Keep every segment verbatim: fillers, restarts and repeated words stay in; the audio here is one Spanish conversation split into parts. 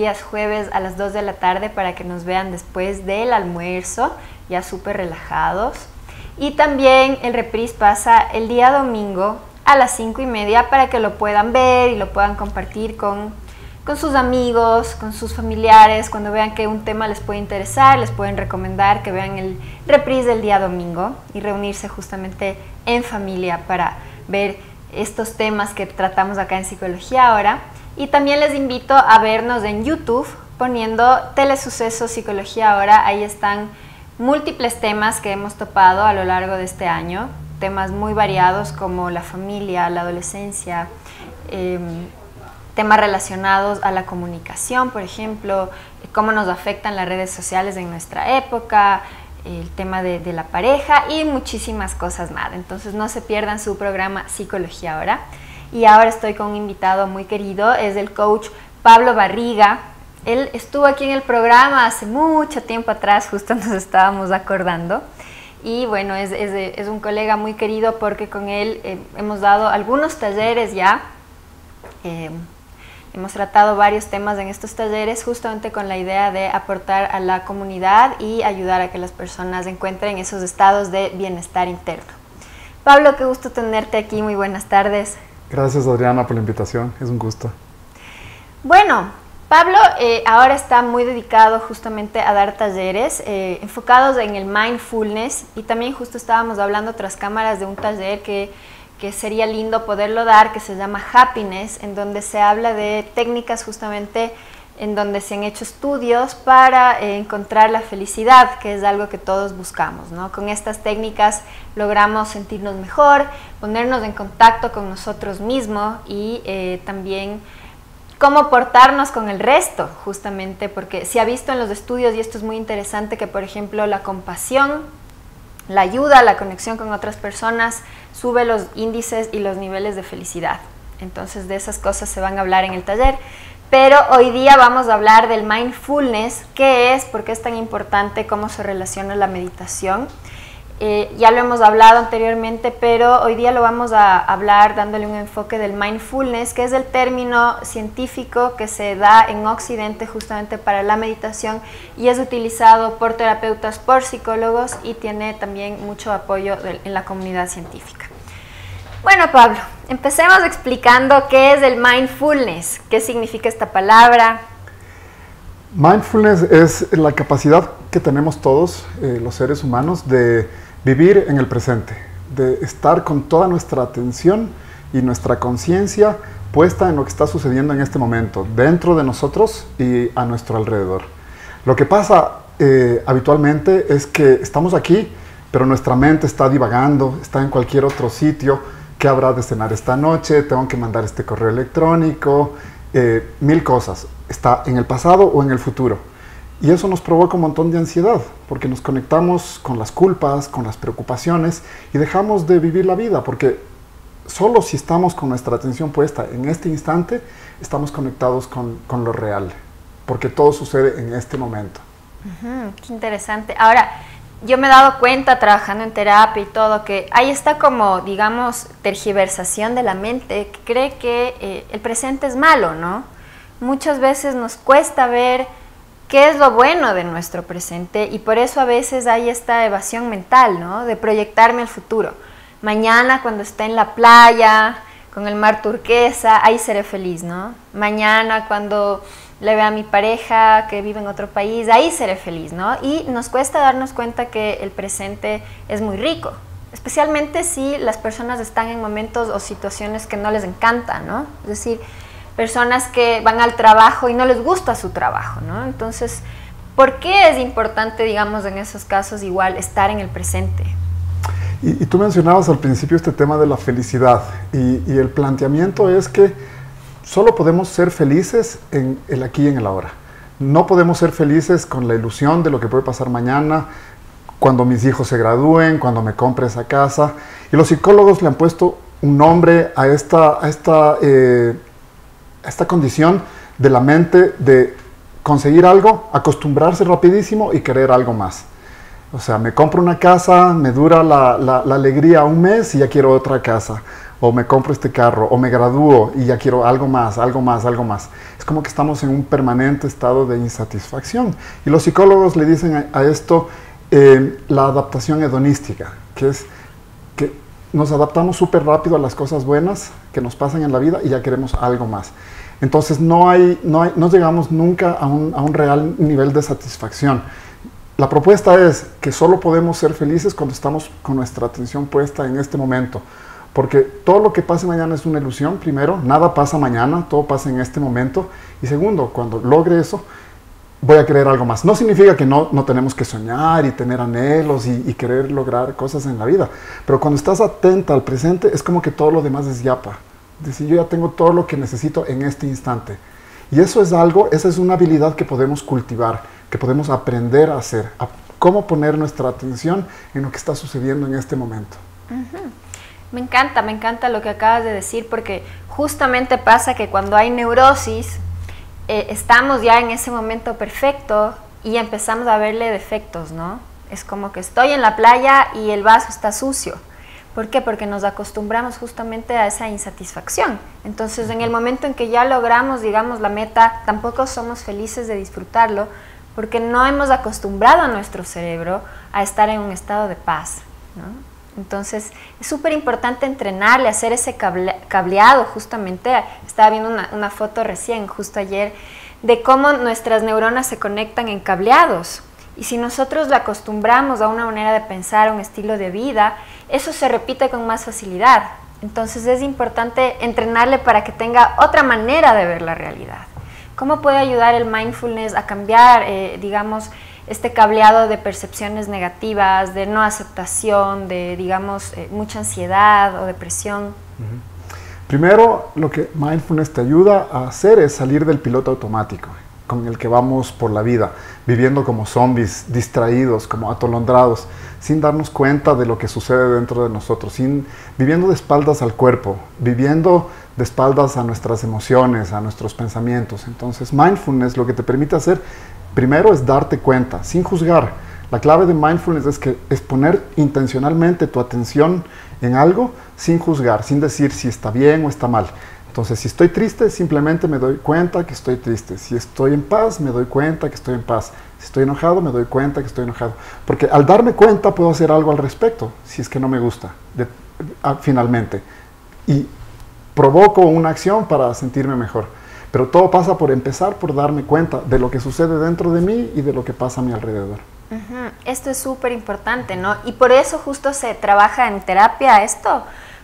días jueves a las dos de la tarde para que nos vean después del almuerzo, ya súper relajados. Y también el reprise pasa el día domingo a las cinco y media para que lo puedan ver y lo puedan compartir con, con sus amigos, con sus familiares. Cuando vean que un tema les puede interesar, les pueden recomendar que vean el reprise del día domingo y reunirse justamente en familia para ver estos temas que tratamos acá en Psicología Ahora. Y también les invito a vernos en YouTube poniendo Telesucesos Psicología Ahora. Ahí están múltiples temas que hemos topado a lo largo de este año, temas muy variados como la familia, la adolescencia, eh, temas relacionados a la comunicación, por ejemplo, cómo nos afectan las redes sociales en nuestra época, el tema de, de la pareja y muchísimas cosas más. Entonces no se pierdan su programa Psicología Ahora. Y ahora estoy con un invitado muy querido, es el coach Pablo Barriga. Él estuvo aquí en el programa hace mucho tiempo atrás, justo nos estábamos acordando. Y bueno, es, es, es un colega muy querido porque con él eh, hemos dado algunos talleres ya. Eh, hemos tratado varios temas en estos talleres justamente con la idea de aportar a la comunidad y ayudar a que las personas encuentren esos estados de bienestar interno. Pablo, qué gusto tenerte aquí, muy buenas tardes. Gracias, Adriana, por la invitación, es un gusto. Bueno, Pablo eh, ahora está muy dedicado justamente a dar talleres eh, enfocados en el mindfulness, y también justo estábamos hablando tras cámaras de un taller que, que sería lindo poderlo dar, que se llama Happiness, en donde se habla de técnicas justamente en donde se han hecho estudios para eh, encontrar la felicidad, que es algo que todos buscamos, ¿no? Con estas técnicas logramos sentirnos mejor, ponernos en contacto con nosotros mismos y eh, también cómo portarnos con el resto, justamente, porque se ha visto en los estudios, y esto es muy interesante, que por ejemplo la compasión, la ayuda, la conexión con otras personas sube los índices y los niveles de felicidad. Entonces de esas cosas se van a hablar en el taller. Pero hoy día vamos a hablar del mindfulness, qué es, por qué es tan importante, cómo se relaciona la meditación. Eh, ya lo hemos hablado anteriormente, pero hoy día lo vamos a hablar dándole un enfoque del mindfulness, que es el término científico que se da en Occidente justamente para la meditación y es utilizado por terapeutas, por psicólogos y tiene también mucho apoyo de, en la comunidad científica. Bueno, Pablo, empecemos explicando qué es el mindfulness, qué significa esta palabra. Mindfulness es la capacidad que tenemos todos, eh, los seres humanos, de vivir en el presente, de estar con toda nuestra atención y nuestra conciencia puesta en lo que está sucediendo en este momento, dentro de nosotros y a nuestro alrededor. Lo que pasa eh, habitualmente es que estamos aquí, pero nuestra mente está divagando, está en cualquier otro sitio. ¿Qué habrá de cenar esta noche? Tengo que mandar este correo electrónico, eh, mil cosas. Está en el pasado o en el futuro. Y eso nos provoca un montón de ansiedad, porque nos conectamos con las culpas, con las preocupaciones y dejamos de vivir la vida, porque solo si estamos con nuestra atención puesta en este instante, estamos conectados con, con lo real, porque todo sucede en este momento. Uh-huh, qué interesante. Ahora, yo me he dado cuenta trabajando en terapia y todo, que hay esta como, digamos, tergiversación de la mente que cree que eh, el presente es malo, ¿no? Muchas veces nos cuesta ver qué es lo bueno de nuestro presente y por eso a veces hay esta evasión mental, ¿no? De proyectarme al futuro. Mañana cuando esté en la playa, con el mar turquesa, ahí seré feliz, ¿no? Mañana cuando le vea a mi pareja que vive en otro país, ahí seré feliz, ¿no? Y nos cuesta darnos cuenta que el presente es muy rico, especialmente si las personas están en momentos o situaciones que no les encantan, ¿no? Es decir, personas que van al trabajo y no les gusta su trabajo, ¿no? Entonces, ¿por qué es importante, digamos, en esos casos igual estar en el presente? Y, y tú mencionabas al principio este tema de la felicidad y, y el planteamiento es que solo podemos ser felices en el aquí y en el ahora. No podemos ser felices con la ilusión de lo que puede pasar mañana, cuando mis hijos se gradúen, cuando me compre esa casa. Y los psicólogos le han puesto un nombre a esta, a esta, eh, a esta condición de la mente de conseguir algo, acostumbrarse rapidísimo y querer algo más. O sea, me compro una casa, me dura la, la, la alegría un mes y ya quiero otra casa. o me compro este carro, o me gradúo y ya quiero algo más, algo más, algo más. Es como que estamos en un permanente estado de insatisfacción. Y los psicólogos le dicen a, a esto eh, la adaptación hedonística, que es que nos adaptamos súper rápido a las cosas buenas que nos pasan en la vida y ya queremos algo más. Entonces no, hay, no, hay, no llegamos nunca a un, a un real nivel de satisfacción. La propuesta es que solo podemos ser felices cuando estamos con nuestra atención puesta en este momento. Porque todo lo que pase mañana es una ilusión, primero, nada pasa mañana, todo pasa en este momento. Y segundo, cuando logre eso, voy a querer algo más. No significa que no, no tenemos que soñar y tener anhelos y, y querer lograr cosas en la vida. Pero cuando estás atenta al presente, es como que todo lo demás es yapa. Es decir, yo ya tengo todo lo que necesito en este instante. Y eso es algo, esa es una habilidad que podemos cultivar, que podemos aprender a hacer. A cómo poner nuestra atención en lo que está sucediendo en este momento. Uh-huh. Me encanta, me encanta lo que acabas de decir, porque justamente pasa que cuando hay neurosis, eh, estamos ya en ese momento perfecto y empezamos a verle defectos, ¿no? Es como que estoy en la playa y el vaso está sucio. ¿Por qué? Porque nos acostumbramos justamente a esa insatisfacción. Entonces, en el momento en que ya logramos, digamos, la meta, tampoco somos felices de disfrutarlo, porque no hemos acostumbrado a nuestro cerebro a estar en un estado de paz, ¿no? Entonces, es súper importante entrenarle, hacer ese cable, cableado justamente. Estaba viendo una, una foto recién, justo ayer, de cómo nuestras neuronas se conectan en cableados. Y si nosotros le acostumbramos a una manera de pensar, a un estilo de vida, eso se repite con más facilidad. Entonces, es importante entrenarle para que tenga otra manera de ver la realidad. ¿Cómo puede ayudar el mindfulness a cambiar, eh, digamos, este cableado de percepciones negativas, de no aceptación, de, digamos, eh, mucha ansiedad o depresión? Uh-huh. Primero, lo que mindfulness te ayuda a hacer es salir del piloto automático con el que vamos por la vida, viviendo como zombies, distraídos, como atolondrados, sin darnos cuenta de lo que sucede dentro de nosotros, sin, viviendo de espaldas al cuerpo, viviendo de espaldas a nuestras emociones, a nuestros pensamientos. Entonces, mindfulness lo que te permite hacer primero es darte cuenta, sin juzgar. La clave de mindfulness es, que, es poner intencionalmente tu atención en algo sin juzgar, sin decir si está bien o está mal. Entonces, si estoy triste, simplemente me doy cuenta que estoy triste. Si estoy en paz, me doy cuenta que estoy en paz. Si estoy enojado, me doy cuenta que estoy enojado. Porque al darme cuenta puedo hacer algo al respecto, si es que no me gusta, de, a, finalmente. Y provoco una acción para sentirme mejor. Pero todo pasa por empezar por darme cuenta de lo que sucede dentro de mí y de lo que pasa a mi alrededor. Uh-huh. Esto es súper importante, ¿no? Y por eso justo se trabaja en terapia esto,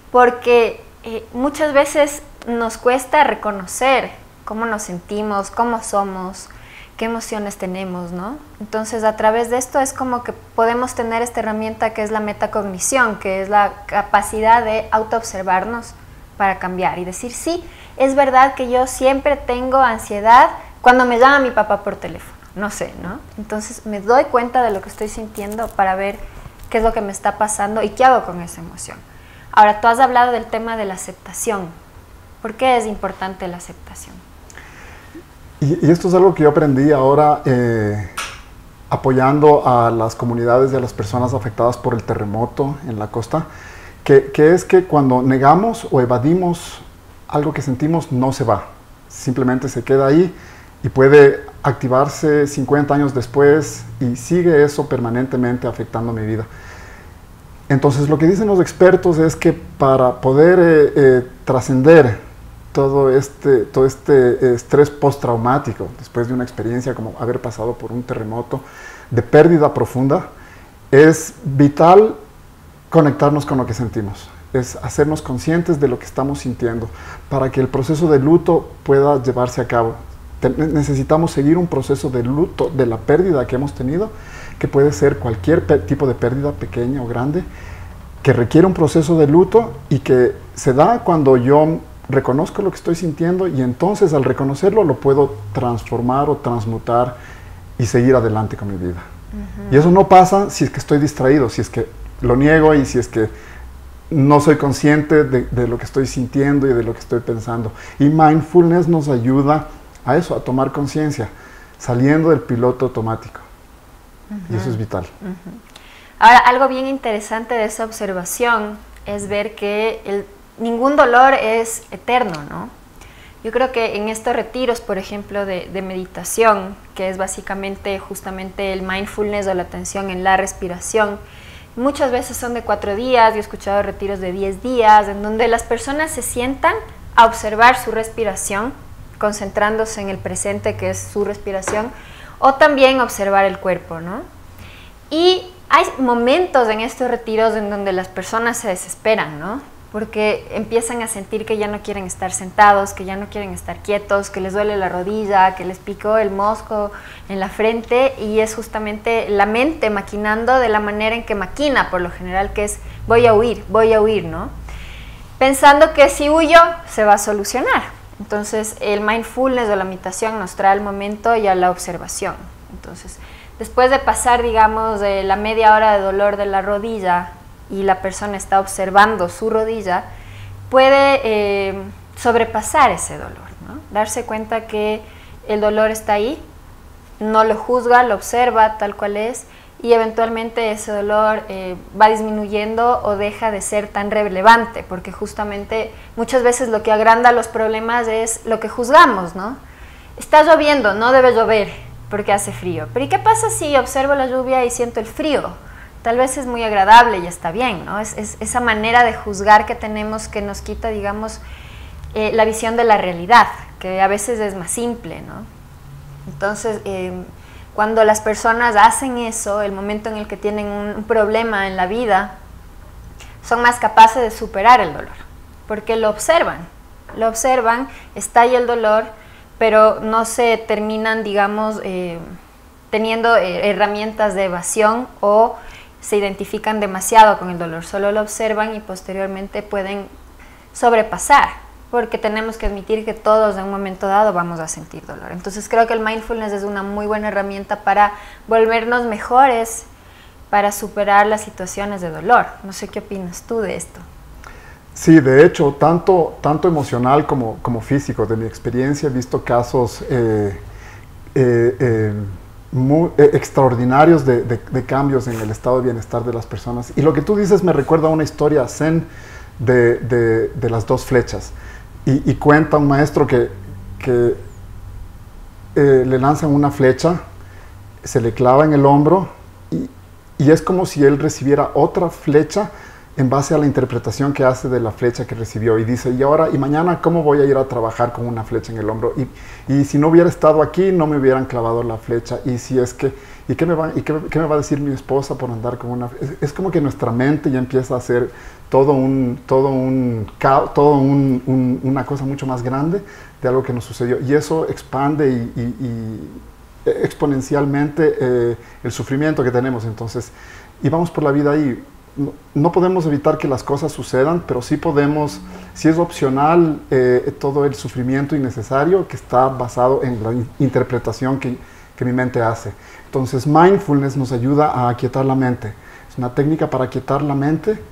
porque eh, muchas veces nos cuesta reconocer cómo nos sentimos, cómo somos, qué emociones tenemos, ¿no? Entonces, a través de esto es como que podemos tener esta herramienta que es la metacognición, que es la capacidad de autoobservarnos para cambiar y decir, sí, es verdad que yo siempre tengo ansiedad cuando me llama mi papá por teléfono, no sé, ¿no? Entonces, me doy cuenta de lo que estoy sintiendo para ver qué es lo que me está pasando y qué hago con esa emoción. Ahora, tú has hablado del tema de la aceptación. ¿Por qué es importante la aceptación? Y, y esto es algo que yo aprendí ahora eh, apoyando a las comunidades y a las personas afectadas por el terremoto en la costa, que, que es que cuando negamos o evadimos algo que sentimos, no se va. Simplemente se queda ahí y puede activarse cincuenta años después y sigue eso permanentemente afectando mi vida. Entonces, lo que dicen los expertos es que para poder eh, eh, trascender todo este, todo este estrés postraumático, después de una experiencia como haber pasado por un terremoto de pérdida profunda, es vital conectarnos con lo que sentimos, es hacernos conscientes de lo que estamos sintiendo, para que el proceso de luto pueda llevarse a cabo. Te- necesitamos seguir un proceso de luto de la pérdida que hemos tenido, que puede ser cualquier pe- tipo de pérdida, pequeña o grande, que requiere un proceso de luto y que se da cuando yo reconozco lo que estoy sintiendo y entonces al reconocerlo lo puedo transformar o transmutar y seguir adelante con mi vida. Uh-huh. Y eso no pasa si es que estoy distraído, si es que lo niego y si es que no soy consciente de, de lo que estoy sintiendo y de lo que estoy pensando. Y mindfulness nos ayuda a eso, a tomar conciencia, saliendo del piloto automático. Uh-huh. Y eso es vital. Uh-huh. Ahora, algo bien interesante de esa observación es ver que el ningún dolor es eterno, ¿no? Yo creo que en estos retiros, por ejemplo, de, de meditación, que es básicamente justamente el mindfulness o la atención en la respiración, muchas veces son de cuatro días, yo he escuchado retiros de diez días, en donde las personas se sientan a observar su respiración, concentrándose en el presente, que es su respiración, o también observar el cuerpo, ¿no? Y hay momentos en estos retiros en donde las personas se desesperan, ¿no? Porque empiezan a sentir que ya no quieren estar sentados, que ya no quieren estar quietos, que les duele la rodilla, que les picó el mosco en la frente, y es justamente la mente maquinando de la manera en que maquina, por lo general, que es voy a huir, voy a huir, ¿no? Pensando que si huyo se va a solucionar. Entonces el mindfulness o la meditación nos trae al momento y a la observación. Entonces, después de pasar, digamos, de la media hora de dolor de la rodilla y la persona está observando su rodilla, puede eh, sobrepasar ese dolor, ¿no? Darse cuenta que el dolor está ahí, no lo juzga, lo observa tal cual es, y eventualmente ese dolor eh, va disminuyendo o deja de ser tan relevante, porque justamente muchas veces lo que agranda los problemas es lo que juzgamos, ¿no? Está lloviendo, no debe llover porque hace frío, pero ¿y qué pasa si observo la lluvia y siento el frío? Tal vez es muy agradable y está bien, ¿no? Es, es esa manera de juzgar que tenemos que nos quita, digamos, eh, la visión de la realidad, que a veces es más simple, ¿no? Entonces, eh, cuando las personas hacen eso, el momento en el que tienen un, un problema en la vida, son más capaces de superar el dolor, porque lo observan, lo observan, está ahí el dolor, pero no se terminan, digamos, eh, teniendo eh, herramientas de evasión o se identifican demasiado con el dolor, solo lo observan y posteriormente pueden sobrepasar, porque tenemos que admitir que todos en un momento dado vamos a sentir dolor. Entonces creo que el mindfulness es una muy buena herramienta para volvernos mejores, para superar las situaciones de dolor. No sé qué opinas tú de esto. Sí, de hecho, tanto, tanto emocional como, como físico. De mi experiencia he visto casos eh, eh, eh, muy eh, extraordinarios de, de, de cambios en el estado de bienestar de las personas. Y lo que tú dices me recuerda a una historia zen de, de, de las dos flechas. Y, y cuenta un maestro que, que eh, le lanzan una flecha, se le clava en el hombro y, y es como si él recibiera otra flecha en base a la interpretación que hace de la flecha que recibió, y dice, y ahora, y mañana, ¿cómo voy a ir a trabajar con una flecha en el hombro? Y, y si no hubiera estado aquí, no me hubieran clavado la flecha, y si es que, ¿y qué me va, y qué, qué me va a decir mi esposa por andar con una flecha? Es, es como que nuestra mente ya empieza a hacer todo un, todo un, todo un, un, una cosa mucho más grande de algo que nos sucedió, y eso expande y, y, y exponencialmente eh, el sufrimiento que tenemos. Entonces, y vamos por la vida ahí. No, no podemos evitar que las cosas sucedan, pero sí podemos, sí es opcional eh, todo el sufrimiento innecesario que está basado en la in interpretación que, que mi mente hace. Entonces, mindfulness nos ayuda a aquietar la mente. Es una técnica para aquietar la mente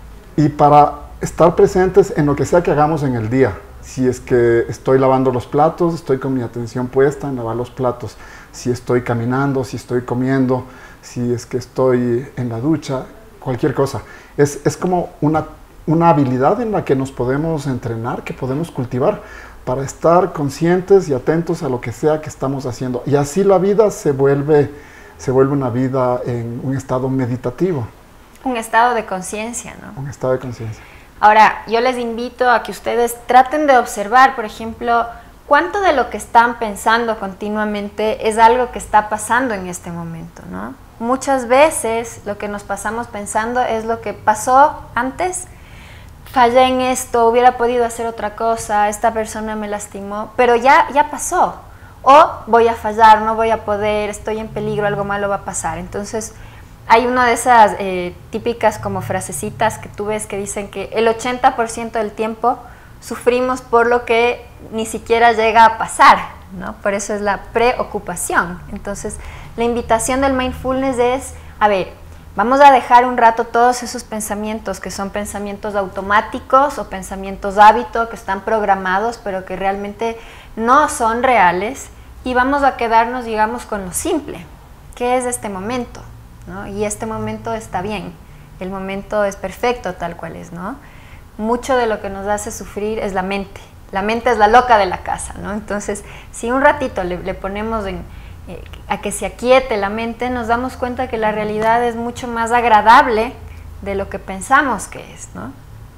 y para estar presentes en lo que sea que hagamos en el día. Si es que estoy lavando los platos, estoy con mi atención puesta en lavar los platos. Si estoy caminando, si estoy comiendo, si es que estoy en la ducha, cualquier cosa. Es, es como una, una habilidad en la que nos podemos entrenar, que podemos cultivar para estar conscientes y atentos a lo que sea que estamos haciendo. Y así la vida se vuelve, se vuelve una vida en un estado meditativo. Un estado de conciencia, ¿no? Un estado de conciencia. Ahora, yo les invito a que ustedes traten de observar, por ejemplo, cuánto de lo que están pensando continuamente es algo que está pasando en este momento, ¿no? Muchas veces lo que nos pasamos pensando es lo que pasó antes. Fallé en esto, hubiera podido hacer otra cosa, esta persona me lastimó, pero ya, ya pasó. O voy a fallar, no voy a poder, estoy en peligro, algo malo va a pasar. Entonces, hay una de esas eh, típicas como frasecitas que tú ves que dicen que el ochenta por ciento del tiempo sufrimos por lo que ni siquiera llega a pasar, ¿no? Por eso es la preocupación. Entonces, la invitación del mindfulness es, a ver, vamos a dejar un rato todos esos pensamientos que son pensamientos automáticos o pensamientos hábito que están programados pero que realmente no son reales, y vamos a quedarnos, digamos, con lo simple, que es este momento, ¿no? Y este momento está bien, el momento es perfecto tal cual es, ¿no? mucho de lo que nos hace sufrir es la mente. La mente es la loca de la casa, ¿no? Entonces, si un ratito le, le ponemos en, eh, a que se aquiete la mente, nos damos cuenta que la realidad es mucho más agradable de lo que pensamos que es, ¿no?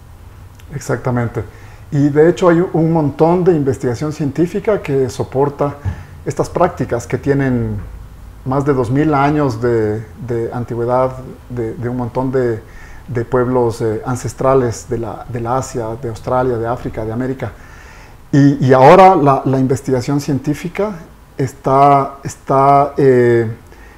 Exactamente. Y de hecho hay un montón de investigación científica que soporta estas prácticas que tienen más de dos mil años de, de antigüedad, de, de un montón de, de pueblos eh, ancestrales de la, de la Asia, de Australia, de África, de América. Y, y ahora la, la investigación científica está, está eh,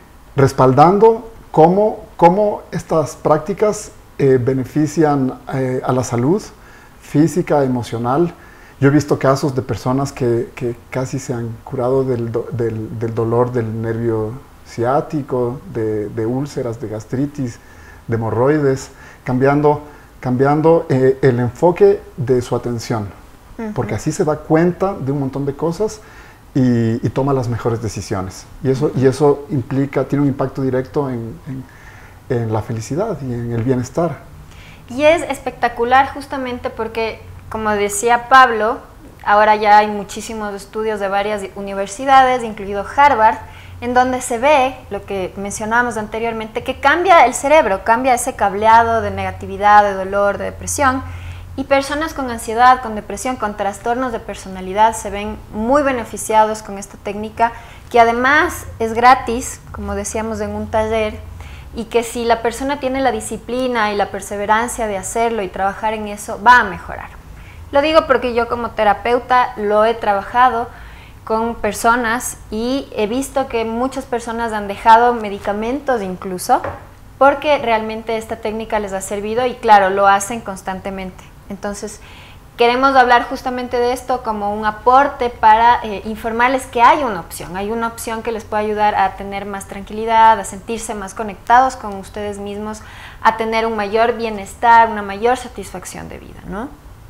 respaldando cómo, cómo estas prácticas eh, benefician eh, a la salud física, emocional. Yo he visto casos de personas que, que casi se han curado del, do, del, del dolor del nervio ciático, de, de úlceras, de gastritis, de hemorroides, cambiando, cambiando eh, el enfoque de su atención. Uh-huh. Porque así se da cuenta de un montón de cosas y, y toma las mejores decisiones. Y eso, y eso implica, tiene un impacto directo en, en, en la felicidad y en el bienestar. Y es espectacular justamente porque, como decía Pablo, ahora ya hay muchísimos estudios de varias universidades, incluido Harvard, en donde se ve, lo que mencionábamos anteriormente, que cambia el cerebro, cambia ese cableado de negatividad, de dolor, de depresión, y personas con ansiedad, con depresión, con trastornos de personalidad se ven muy beneficiados con esta técnica, que además es gratis, como decíamos en un taller, y que si la persona tiene la disciplina y la perseverancia de hacerlo y trabajar en eso, va a mejorar. Lo digo porque yo como terapeuta lo he trabajado con personas y he visto que muchas personas han dejado medicamentos incluso porque realmente esta técnica les ha servido y claro, lo hacen constantemente. Entonces, queremos hablar justamente de esto como un aporte para eh, informarles que hay una opción, hay una opción que les puede ayudar a tener más tranquilidad, a sentirse más conectados con ustedes mismos, a tener un mayor bienestar, una mayor satisfacción de vida, ¿no?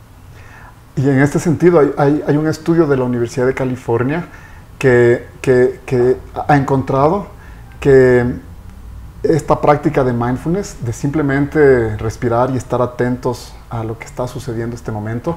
Y en este sentido hay, hay, hay un estudio de la Universidad de California que, que, que ha encontrado que esta práctica de mindfulness, de simplemente respirar y estar atentos a lo que está sucediendo en este momento,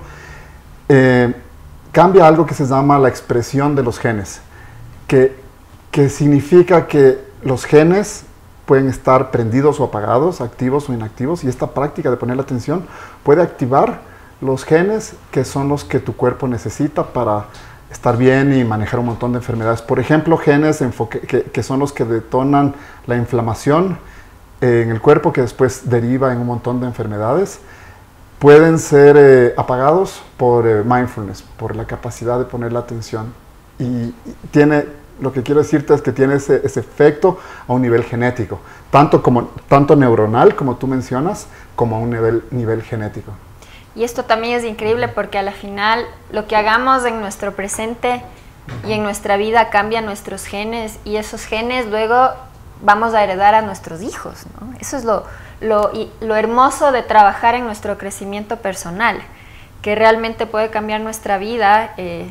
eh, cambia algo que se llama la expresión de los genes, que, que significa que los genes pueden estar prendidos o apagados, activos o inactivos, y esta práctica de poner la atención puede activar los genes que son los que tu cuerpo necesita para estar bien y manejar un montón de enfermedades. Por ejemplo, genes enfoque, que, que son los que detonan la inflamación eh, en el cuerpo, que después deriva en un montón de enfermedades, pueden ser eh, apagados por eh, mindfulness, por la capacidad de poner la atención. Y, y tiene, lo que quiero decirte es que tiene ese, ese efecto a un nivel genético, tanto, como, tanto neuronal, como tú mencionas, como a un nivel, nivel genético. Y esto también es increíble porque a la final lo que hagamos en nuestro presente y en nuestra vida cambia nuestros genes y esos genes luego vamos a heredar a nuestros hijos, ¿no? Eso es lo, lo, y lo hermoso de trabajar en nuestro crecimiento personal, que realmente puede cambiar nuestra vida eh,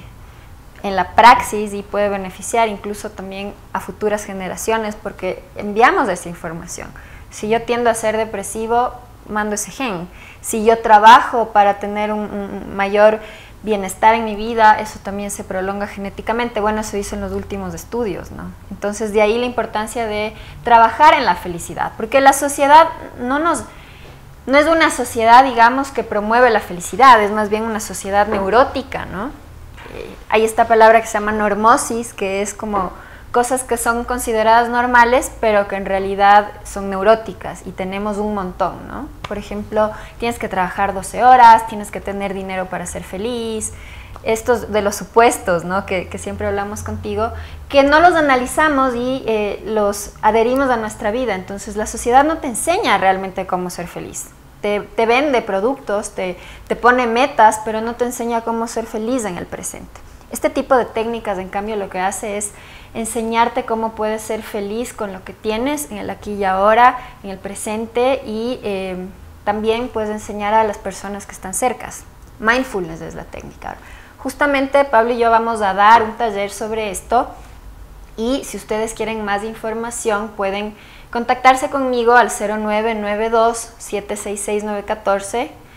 en la praxis y puede beneficiar incluso también a futuras generaciones porque enviamos esa información. Si yo tiendo a ser depresivo, mando ese gen. Si yo trabajo para tener un, un mayor bienestar en mi vida, eso también se prolonga genéticamente. Bueno, eso dicen los últimos estudios, ¿no? Entonces, de ahí la importancia de trabajar en la felicidad, porque la sociedad no nos... no es una sociedad, digamos, que promueve la felicidad, es más bien una sociedad neurótica, ¿no? Eh, hay esta palabra que se llama normosis, que es como cosas que son consideradas normales, pero que en realidad son neuróticas y tenemos un montón, ¿no? Por ejemplo, tienes que trabajar doce horas, tienes que tener dinero para ser feliz, estos de los supuestos, ¿no? que, que siempre hablamos contigo, que no los analizamos y eh, los adherimos a nuestra vida. Entonces la sociedad no te enseña realmente cómo ser feliz. Te, te vende productos, te, te pone metas, pero no te enseña cómo ser feliz en el presente. Este tipo de técnicas, en cambio, lo que hace es enseñarte cómo puedes ser feliz con lo que tienes en el aquí y ahora, en el presente, y eh, también puedes enseñar a las personas que están cercas. Mindfulness es la técnica. Justamente Pablo y yo vamos a dar un taller sobre esto y si ustedes quieren más información pueden contactarse conmigo al cero nueve nueve dos, siete seis seis, nueve uno cuatro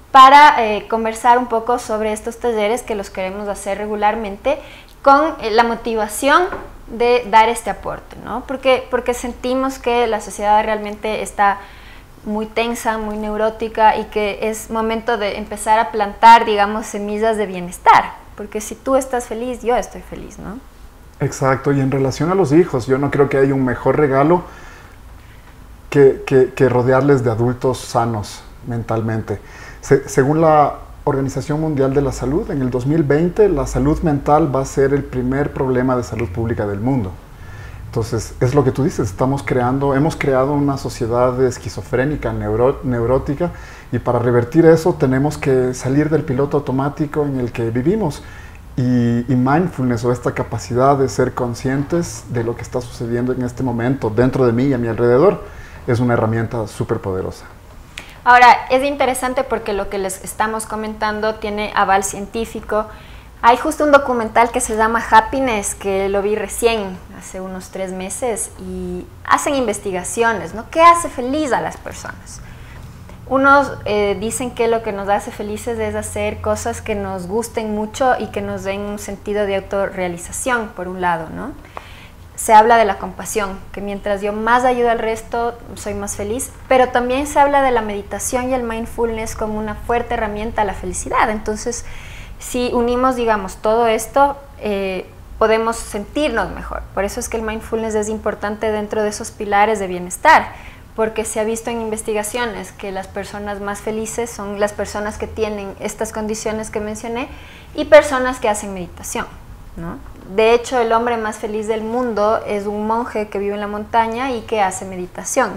para eh, conversar un poco sobre estos talleres que los queremos hacer regularmente con eh, la motivación de dar este aporte, ¿no? Porque, porque sentimos que la sociedad realmente está muy tensa, muy neurótica y que es momento de empezar a plantar, digamos, semillas de bienestar, porque si tú estás feliz, yo estoy feliz, ¿no? Exacto, y en relación a los hijos, yo no creo que haya un mejor regalo que, que, que rodearles de adultos sanos mentalmente. Se, según la Organización Mundial de la Salud, en el dos mil veinte la salud mental va a ser el primer problema de salud pública del mundo. Entonces, es lo que tú dices, estamos creando, hemos creado una sociedad esquizofrénica, neuro, neurótica, y para revertir eso tenemos que salir del piloto automático en el que vivimos. Y, y mindfulness, o esta capacidad de ser conscientes de lo que está sucediendo en este momento dentro de mí y a mi alrededor, es una herramienta súper poderosa. Ahora, es interesante porque lo que les estamos comentando tiene aval científico. Hay justo un documental que se llama Happiness, que lo vi recién, hace unos tres meses, y hacen investigaciones, ¿no? ¿Qué hace feliz a las personas? Unos eh, dicen que lo que nos hace felices es hacer cosas que nos gusten mucho y que nos den un sentido de autorrealización, por un lado, ¿no? Se habla de la compasión, que mientras yo más ayudo al resto, soy más feliz, pero también se habla de la meditación y el mindfulness como una fuerte herramienta a la felicidad. Entonces, si unimos, digamos, todo esto, eh, podemos sentirnos mejor. Por eso es que el mindfulness es importante dentro de esos pilares de bienestar, porque se ha visto en investigaciones que las personas más felices son las personas que tienen estas condiciones que mencioné y personas que hacen meditación, ¿no? De hecho, el hombre más feliz del mundo es un monje que vive en la montaña y que hace meditación.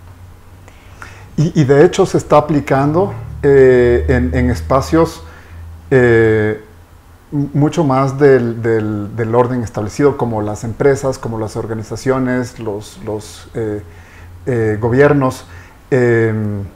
Y, y de hecho se está aplicando eh, en, en espacios eh, mucho más del, del, del orden establecido, como las empresas, como las organizaciones, los, los eh, eh, gobiernos. Eh,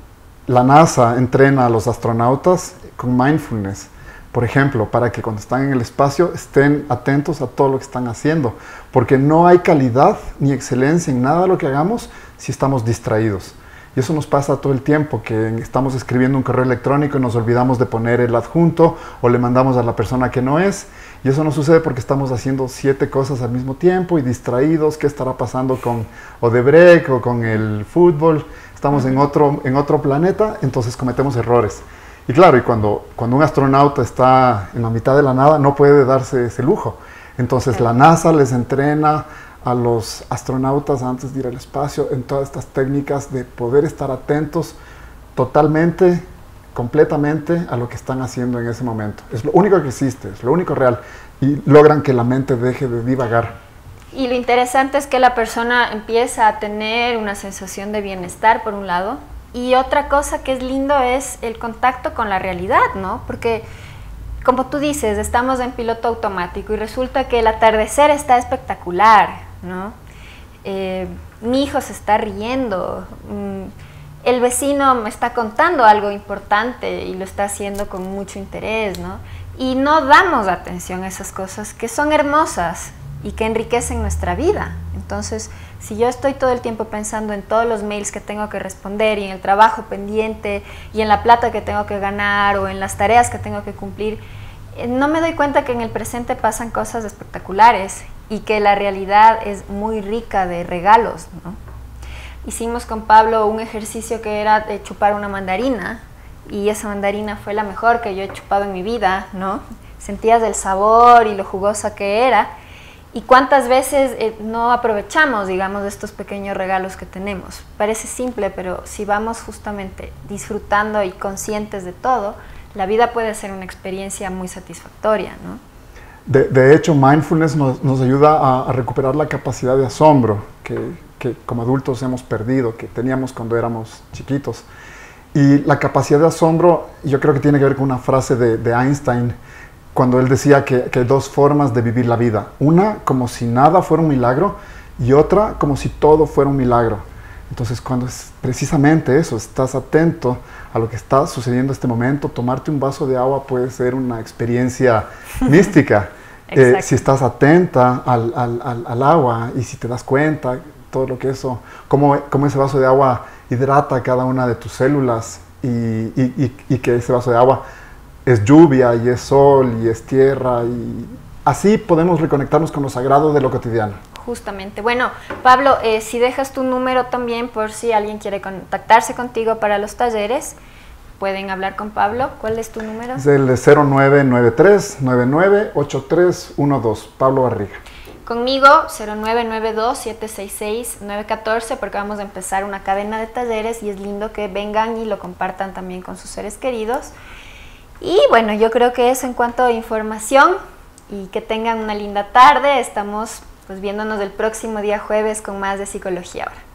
la NASA entrena a los astronautas con mindfulness, por ejemplo, para que cuando están en el espacio estén atentos a todo lo que están haciendo, porque no hay calidad ni excelencia en nada de lo que hagamos si estamos distraídos. Y eso nos pasa todo el tiempo, que estamos escribiendo un correo electrónico y nos olvidamos de poner el adjunto o le mandamos a la persona que no es. Y eso no sucede porque estamos haciendo siete cosas al mismo tiempo y distraídos. ¿Qué estará pasando con Odebrecht o con el fútbol? Estamos en otro, en otro planeta, entonces cometemos errores. Y claro, y cuando, cuando un astronauta está en la mitad de la nada, no puede darse ese lujo. Entonces la NASA les entrena a los astronautas antes de ir al espacio en todas estas técnicas de poder estar atentos totalmente, completamente a lo que están haciendo en ese momento. Es lo único que existe, es lo único real, y logran que la mente deje de divagar. Y lo interesante es que la persona empieza a tener una sensación de bienestar, por un lado, y otra cosa que es lindo es el contacto con la realidad, ¿no? Porque, como tú dices, estamos en piloto automático y resulta que el atardecer está espectacular, ¿no? Eh, mi hijo se está riendo, mmm, el vecino me está contando algo importante y lo está haciendo con mucho interés, ¿no? Y no damos atención a esas cosas que son hermosas y que enriquecen nuestra vida. Entonces, si yo estoy todo el tiempo pensando en todos los mails que tengo que responder y en el trabajo pendiente y en la plata que tengo que ganar o en las tareas que tengo que cumplir, eh, no me doy cuenta que en el presente pasan cosas espectaculares y que la realidad es muy rica de regalos, ¿no? Hicimos con Pablo un ejercicio que era de chupar una mandarina y esa mandarina fue la mejor que yo he chupado en mi vida, ¿no? Sentías el sabor y lo jugosa que era. ¿Y cuántas veces eh, no aprovechamos, digamos, estos pequeños regalos que tenemos? Parece simple, pero si vamos justamente disfrutando y conscientes de todo, la vida puede ser una experiencia muy satisfactoria, ¿no? De, de hecho, mindfulness nos, nos ayuda a, a recuperar la capacidad de asombro que, que como adultos hemos perdido, que teníamos cuando éramos chiquitos. Y la capacidad de asombro, yo creo que tiene que ver con una frase de, de Einstein, cuando él decía que, que hay dos formas de vivir la vida. Una, como si nada fuera un milagro, y otra, como si todo fuera un milagro. Entonces, cuando es precisamente eso, estás atento a lo que está sucediendo en este momento, tomarte un vaso de agua puede ser una experiencia mística. Eh, si estás atenta al, al, al, al agua y si te das cuenta, todo lo que eso, cómo, cómo ese vaso de agua hidrata cada una de tus células y, y, y, y que ese vaso de agua es lluvia y es sol y es tierra, y así podemos reconectarnos con lo sagrado de lo cotidiano. Justamente. Bueno, Pablo, eh, si dejas tu número también por si alguien quiere contactarse contigo para los talleres, pueden hablar con Pablo. ¿Cuál es tu número? Es el cero nueve nueve tres nueve nueve ocho tres uno dos, Pablo Barriga. Conmigo, cero nueve nueve dos siete seis seis nueve uno cuatro, porque vamos a empezar una cadena de talleres y es lindo que vengan y lo compartan también con sus seres queridos. Y bueno, yo creo que eso en cuanto a información, y que tengan una linda tarde. Estamos pues viéndonos el próximo día jueves con más de Psicología Ahora.